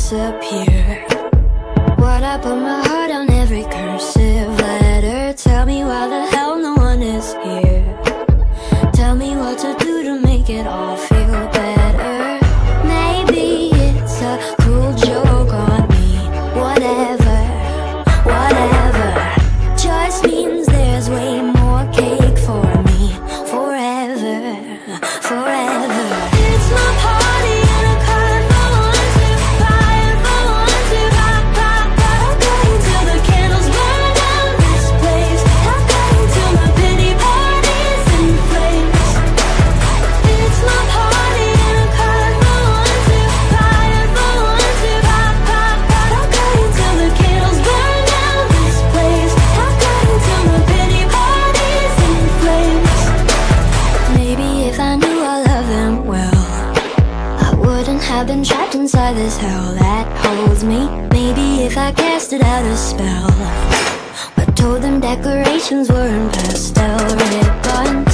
disappear. Why'd I put my heart on every cursive letter? Tell me why the hell no one is here. Tell me what to do to make it all feel better. Maybe it's a cruel joke on me. Whatever, whatever. Just means there's way more cake for me. Forever, forever. It's my party and a card for one to buy and for one to pop, pop, pop. I'm going till the candles burn down this place. I'm going till my pity party's in flames. It's my party and a card for one to buy and for one to pop, pop, pop. I'm going till the candles burn down this place. I'm going till my pity party's in flames. Maybe if I knew I loved them well, I wouldn't have been trapped inside this hell that holds me. Maybe if I casted out a spell, but told them decorations were in pastel ribbon.